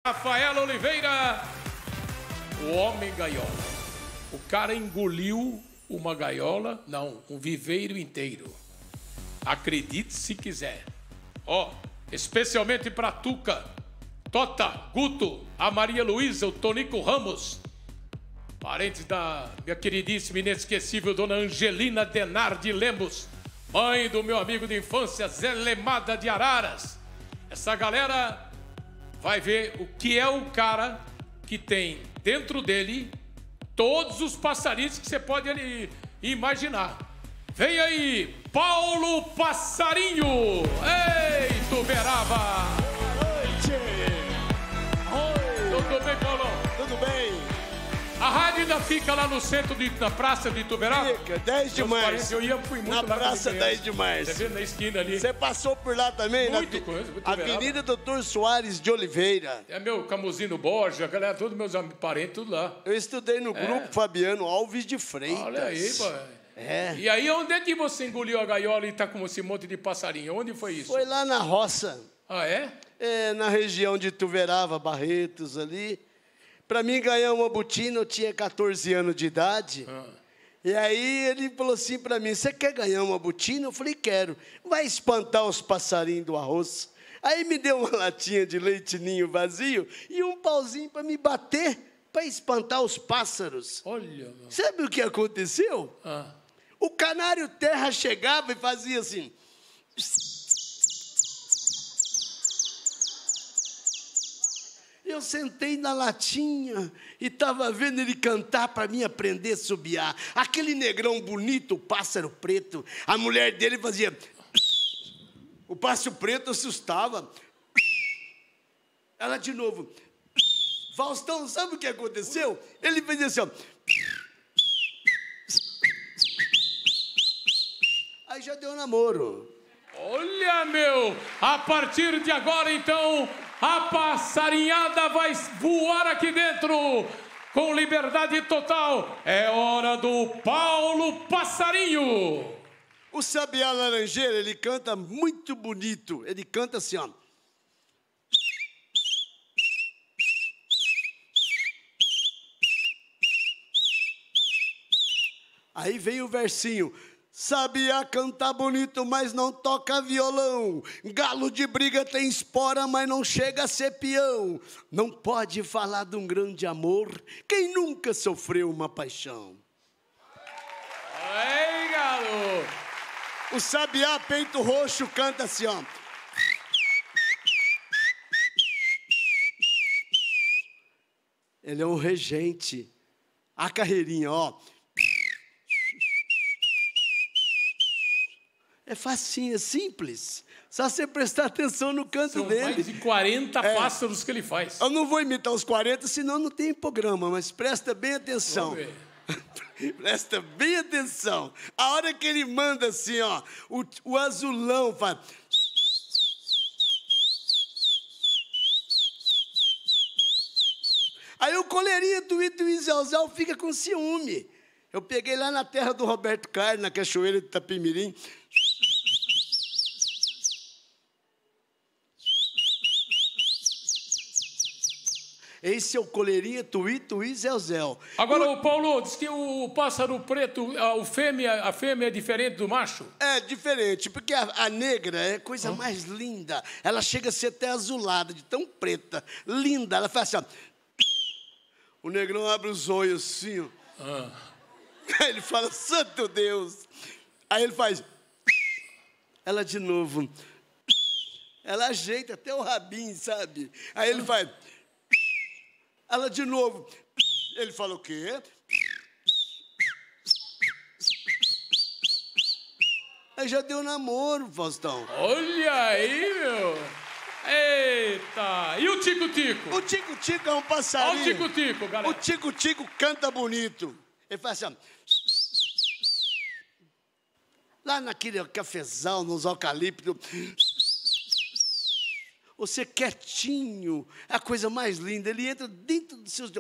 Rafael Oliveira, o homem gaiola. O cara engoliu uma gaiola, não, um viveiro inteiro. Acredite se quiser. Ó, especialmente pra Tuca, Tota, Guto, a Maria Luísa, o Tonico Ramos, parentes da minha queridíssima e inesquecível dona Angelina Denardi Lemos, mãe do meu amigo de infância Zé Lemada de Araras. Essa galera vai ver o que é o cara que tem dentro dele todos os passarinhos que você pode imaginar. Vem aí, Paulo Passarinho! Ei, Tuberaba! Boa noite! Oi! Tudo bem, Paulão? Tudo bem? A rádio ainda fica lá no centro da praça de Ituberaba? Fica, 10 de março. Eu fui muito na lá. praça 10 de março. Você vê na esquina ali. Você passou por lá também? Muito coisa, muito Avenida Doutor Soares de Oliveira. É meu Camuzino Borges, a galera, todos meus parentes, tudo lá. Eu estudei no grupo Fabiano Alves de Freitas. Olha aí, pai. É. E aí, onde é que você engoliu a gaiola e tá com esse monte de passarinho? Onde foi isso? Foi lá na roça. Ah, é? É, na região de Ituverava, Barretos, ali. Para mim ganhar uma botina, eu tinha 14 anos de idade. E aí ele falou assim para mim, você quer ganhar uma botina? Eu falei, quero. Vai espantar os passarinhos do arroz. Aí me deu uma latinha de leite ninho vazio e um pauzinho para me bater, para espantar os pássaros. Olha, meu. Sabe o que aconteceu? O canário terra chegava e fazia assim. Eu sentei na latinha e estava vendo ele cantar para mim aprender a subiar. Aquele negrão bonito, o pássaro preto, a mulher dele fazia... O pássaro preto assustava. Ela de novo. Faustão, sabe o que aconteceu? Ele fez assim, ó. Aí já deu namoro. Olha, meu! A partir de agora, então, a passarinhada vai voar aqui dentro com liberdade total. É hora do Paulo Passarinho. O Sabiá Laranjeira, ele canta muito bonito. Ele canta assim, ó. Aí vem o versinho. Sabiá canta bonito, mas não toca violão. Galo de briga tem espora, mas não chega a ser peão. Não pode falar de um grande amor quem nunca sofreu uma paixão. Ei, galo! O Sabiá Peito Roxo canta assim, ó. Ele é um regente. A carreirinha, ó. É facinho, é simples. Só você prestar atenção no canto São dele. mais de 40 pássaros que ele faz. Eu não vou imitar os 40, senão não tem programa, mas presta bem atenção. Vamos ver. Presta bem atenção. A hora que ele manda assim, ó, o azulão faz... Aí o coleirinha do Ituí Zéu fica com ciúme. Eu peguei lá na terra do Roberto Carlos, na cachoeira de Itapemirim. Esse é o coleirinha Tuí Zéu. Agora, o Paulo, diz que o pássaro preto, a fêmea é diferente do macho? É diferente, porque a negra é a coisa mais linda. Ela chega a ser até azulada, de tão preta. Linda. Ela faz assim, ó. O negrão abre os olhos assim, ó. Aí ele fala, santo Deus. Aí ele faz... Ela de novo. Ela ajeita até o rabinho, sabe? Aí ele faz... Ela de novo. Ele fala o quê? Aí já deu namoro, Faustão. Olha aí, meu. Eita. E o Tico-Tico? O Tico-Tico é um passarinho. Olha o Tico-Tico, galera. O Tico-Tico canta bonito. Ele faz assim, ó. Lá naquele cafezal, nos eucaliptos. Você quietinho, é a coisa mais linda. Ele entra dentro dos seus...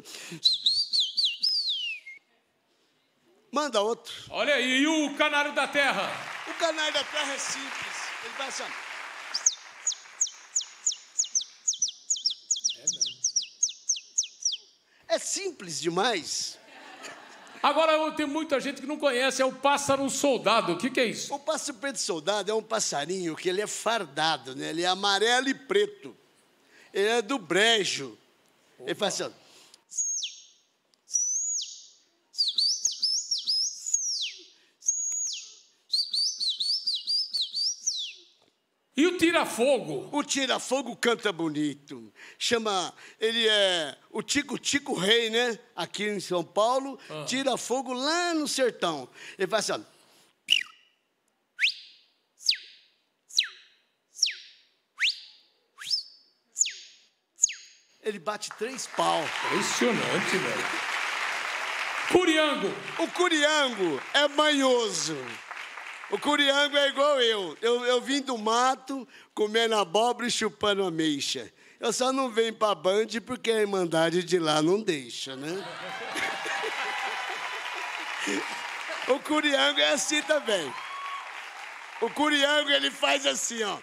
Manda outro. Olha aí, e o canário da terra? O canário da terra é simples. Ele vai assim... É simples demais. Agora, tem muita gente que não conhece, é o pássaro soldado. O que é isso? O pássaro preto soldado é um passarinho que ele é fardado, né? Ele é amarelo e preto. Ele é do brejo. Ele faz assim, ó. E o tira-fogo? O tira-fogo canta bonito. Ele é o Tico-Tico Rei, né? Aqui em São Paulo, tira-fogo lá no sertão. Ele faz assim, ó. Ele bate 3 pau. Impressionante, velho. Curiango. O curiango é manhoso. O curiango é igual eu. Eu vim do mato, comendo abóbora e chupando ameixa. Eu só não venho pra Band porque a Irmandade de lá não deixa, né? O curiango é assim também. O curiango, ele faz assim, ó.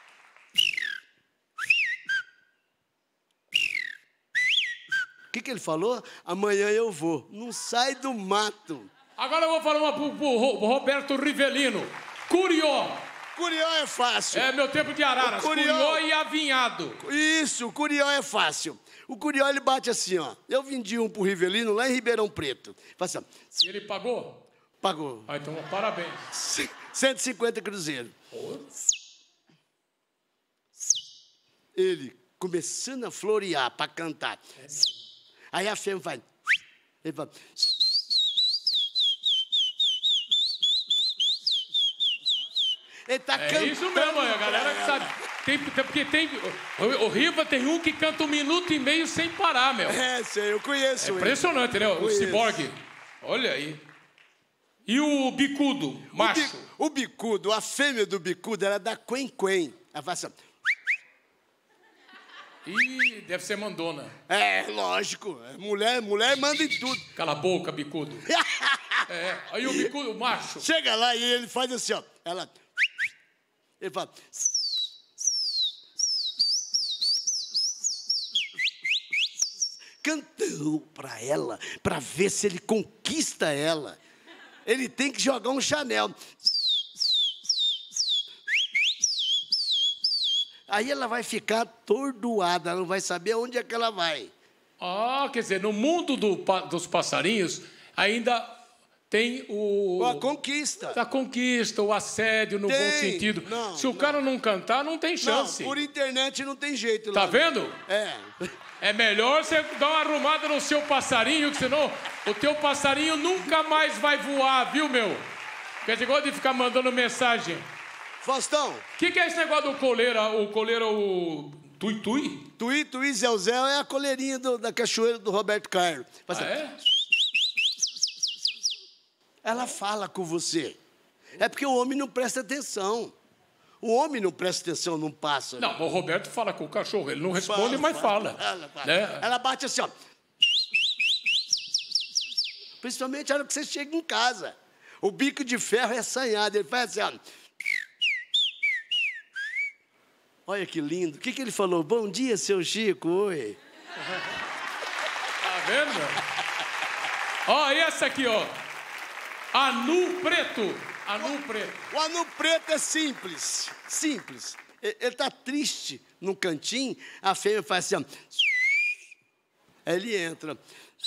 O que ele falou? Amanhã eu vou. Não sai do mato. Agora eu vou falar uma pro Roberto Rivelino. Curió. Curió é fácil. É meu tempo de Araras. Curió e avinhado. Isso, o curió é fácil. O curió, ele bate assim, ó. Eu vendi um pro Rivelino lá em Ribeirão Preto. Faz assim, ó. E ele pagou? Pagou. Ah, então parabéns. 150 cruzeiros. Ele começando a florear para cantar. Aí a fêmea faz. Ele fala. Ele tá cantando. É isso mesmo, a galera que sabe. Porque o Riva tem um que canta 1 minuto e meio sem parar, meu. É, sei, eu conheço ele. Impressionante, né? O Ciborgue. Olha aí. E o bicudo, macho? O bicudo, a fêmea do bicudo, ela dá quen-quen. Ela faz assim. Ih, deve ser mandona. É, lógico. Mulher manda em tudo. Cala a boca, bicudo. É. Aí o bicudo, o macho. Chega lá e ele faz assim, ó. Ele fala. Cantando pra ela, pra ver se ele conquista ela. Ele tem que jogar um Chanel. Aí ela vai ficar atordoada, ela não vai saber onde é que ela vai. Ah, quer dizer, no mundo dos passarinhos, ainda tem A conquista. A conquista, o assédio no bom sentido. Não, Se o cara não cantar, não tem chance. Não, por internet não tem jeito. Tá lá, vendo? É. É melhor você dar uma arrumada no seu passarinho, que senão o teu passarinho nunca mais vai voar, viu, meu? Porque você gosta de ficar mandando mensagem. Faustão. O que é esse negócio do coleira, o tui-tui? Tui, Zé, é a coleirinha da cachoeira do Roberto Carlos. É? Ela fala com você. É porque o homem não presta atenção. O homem não presta atenção num pássaro. Não, o Roberto fala com o cachorro. Ele não responde, mas fala. Né? Ela bate assim, ó. Principalmente na hora que você chega em casa. O bico de ferro é assanhado. Ele faz assim, ó. Olha que lindo. O que ele falou? Bom dia, seu Chico. Oi. Tá vendo? Ó, e essa aqui, ó. Anu preto. Anu preto. O anu preto é simples. Simples. Ele tá triste no cantinho, a fêmea faz assim, ó. Aí ele entra.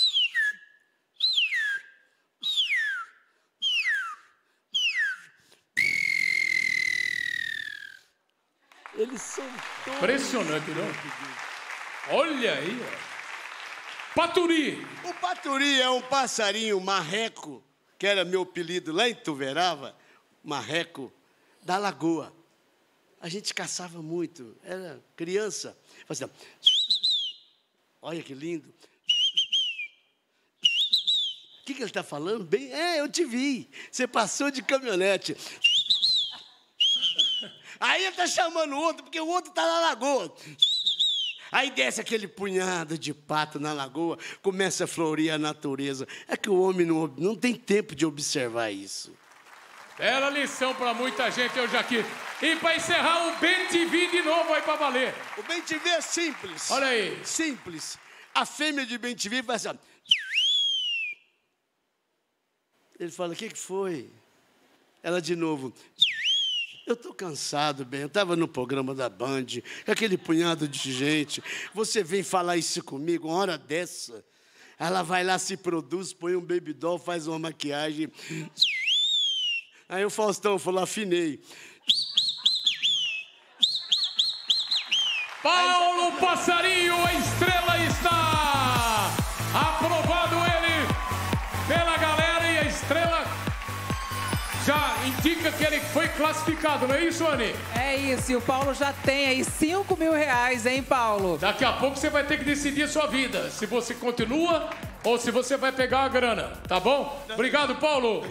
Eles são todos... Impressionante, não? Olha aí, ó. Paturi. O paturi é um passarinho marreco, que era meu apelido lá em Tuverava, marreco da lagoa. A gente caçava muito, era criança. Fazia... Olha que lindo. O que ele está falando? Bem, eu te vi. Você passou de caminhonete. Aí ele está chamando o outro, porque o outro está na lagoa. Aí desce aquele punhado de pato na lagoa, começa a florir a natureza. É que o homem não tem tempo de observar isso. Bela lição para muita gente hoje aqui. E para encerrar, o Bem TV de novo aí para valer. O Bem TV é simples. Olha aí. Simples. A fêmea de bem-te-vi faz assim, ó. Ele fala, o que foi? Ela de novo, eu estou cansado, bem, eu estava no programa da Band, aquele punhado de gente, você vem falar isso comigo, uma hora dessa. Ela vai lá, se produz, põe um baby doll, faz uma maquiagem. Aí o Faustão falou, afinei. Paulo Passarinho, a estrela está aprovado ele pela galera e a estrela já indica que ele foi classificado, não é isso, Anny? É isso, e o Paulo já tem aí R$5.000, hein, Paulo? Daqui a pouco você vai ter que decidir a sua vida, se você continua ou se você vai pegar a grana, tá bom? Obrigado, Paulo.